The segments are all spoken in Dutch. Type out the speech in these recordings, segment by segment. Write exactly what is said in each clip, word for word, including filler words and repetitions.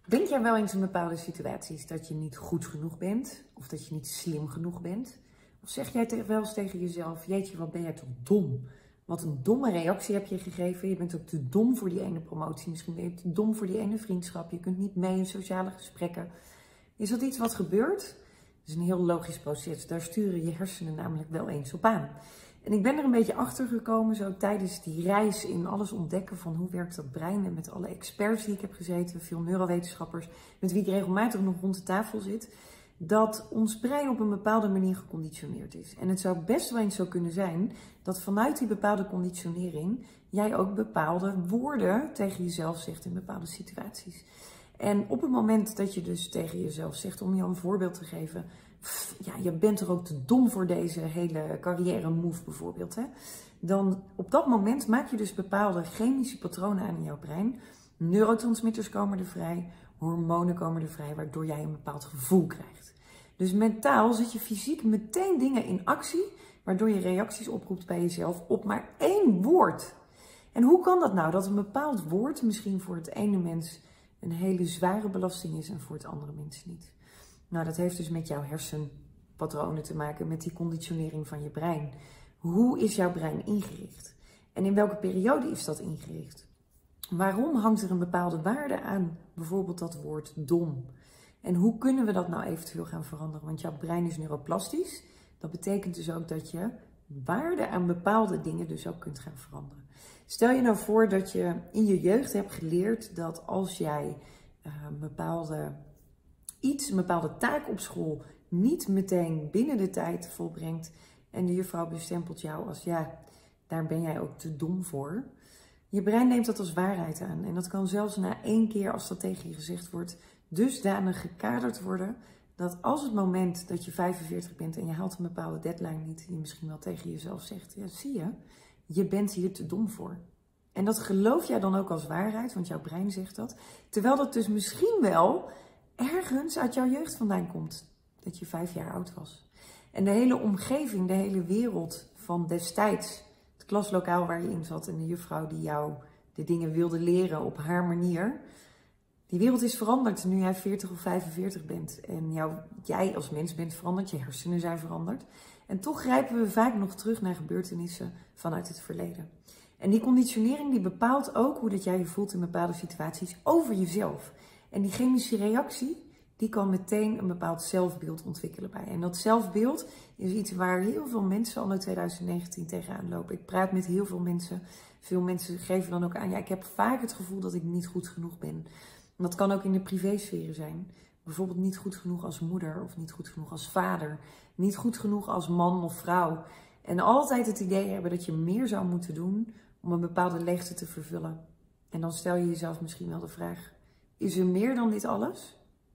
Denk jij wel eens in bepaalde situaties dat je niet goed genoeg bent? Of dat je niet slim genoeg bent? Of zeg jij wel eens tegen jezelf, jeetje, wat ben jij toch dom? Wat een domme reactie heb je gegeven. Je bent ook te dom voor die ene promotie. Misschien ben je te dom voor die ene vriendschap. Je kunt niet mee in sociale gesprekken. Is dat iets wat gebeurt? Dat is een heel logisch proces. Daar sturen je hersenen namelijk wel eens op aan. En ik ben er een beetje achter gekomen, zo tijdens die reis in alles ontdekken van hoe werkt dat brein. En met alle experts die ik heb gezeten, veel neurowetenschappers, met wie ik regelmatig nog rond de tafel zit, dat ons brein op een bepaalde manier geconditioneerd is. En het zou best wel eens zo kunnen zijn dat vanuit die bepaalde conditionering jij ook bepaalde woorden tegen jezelf zegt in bepaalde situaties. En op het moment dat je dus tegen jezelf zegt, om je een voorbeeld te geven, pff, ja, je bent er ook te dom voor deze hele carrière move bijvoorbeeld, hè? Dan op dat moment maak je dus bepaalde chemische patronen aan in jouw brein. Neurotransmitters komen er vrij, hormonen komen er vrij, waardoor jij een bepaald gevoel krijgt. Dus mentaal zet je fysiek meteen dingen in actie, waardoor je reacties oproept bij jezelf op maar één woord. En hoe kan dat nou? Dat een bepaald woord misschien voor het ene mens een hele zware belasting is en voor het andere mens niet. Nou, dat heeft dus met jouw hersenpatronen te maken, met die conditionering van je brein. Hoe is jouw brein ingericht? En in welke periode is dat ingericht? Waarom hangt er een bepaalde waarde aan, bijvoorbeeld dat woord dom? En hoe kunnen we dat nou eventueel gaan veranderen? Want jouw brein is neuroplastisch. Dat betekent dus ook dat je waarde aan bepaalde dingen dus ook kunt gaan veranderen. Stel je nou voor dat je in je jeugd hebt geleerd dat als jij uh, een bepaalde iets, een bepaalde taak op school niet meteen binnen de tijd volbrengt en de juffrouw bestempelt jou als ja, daar ben jij ook te dom voor. Je brein neemt dat als waarheid aan en dat kan zelfs na één keer als dat tegen je gezegd wordt dusdanig gekaderd worden dat als het moment dat je vijfenveertig bent en je haalt een bepaalde deadline niet, je misschien wel tegen jezelf zegt, ja zie je, je bent hier te dom voor. En dat geloof jij dan ook als waarheid, want jouw brein zegt dat. Terwijl dat dus misschien wel ergens uit jouw jeugd vandaan komt, dat je vijf jaar oud was. En de hele omgeving, de hele wereld van destijds, het klaslokaal waar je in zat en de juffrouw die jou de dingen wilde leren op haar manier. Die wereld is veranderd nu jij veertig of vijfenveertig bent. En jou, jij als mens bent veranderd, je hersenen zijn veranderd. En toch grijpen we vaak nog terug naar gebeurtenissen vanuit het verleden. En die conditionering die bepaalt ook hoe dat jij je voelt in bepaalde situaties over jezelf. En die chemische reactie, die kan meteen een bepaald zelfbeeld ontwikkelen bij. En dat zelfbeeld is iets waar heel veel mensen anno twintig negentien tegenaan lopen. Ik praat met heel veel mensen. Veel mensen geven dan ook aan, ja, ik heb vaak het gevoel dat ik niet goed genoeg ben. En dat kan ook in de privésferen zijn. Bijvoorbeeld niet goed genoeg als moeder of niet goed genoeg als vader. Niet goed genoeg als man of vrouw. En altijd het idee hebben dat je meer zou moeten doen om een bepaalde leegte te vervullen. En dan stel je jezelf misschien wel de vraag, is er meer dan dit alles?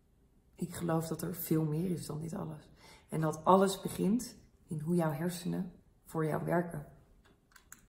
Ik geloof dat er veel meer is dan dit alles. En dat alles begint in hoe jouw hersenen voor jou werken.